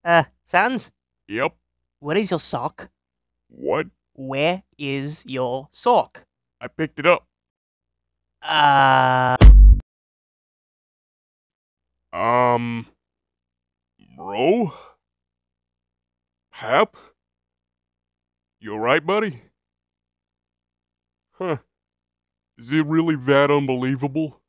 Sans, Yep. where is your sock? What? Where is your sock? I picked it up. Uh, Um, bro? Hap? You alright, buddy? Huh. Is it really that unbelievable?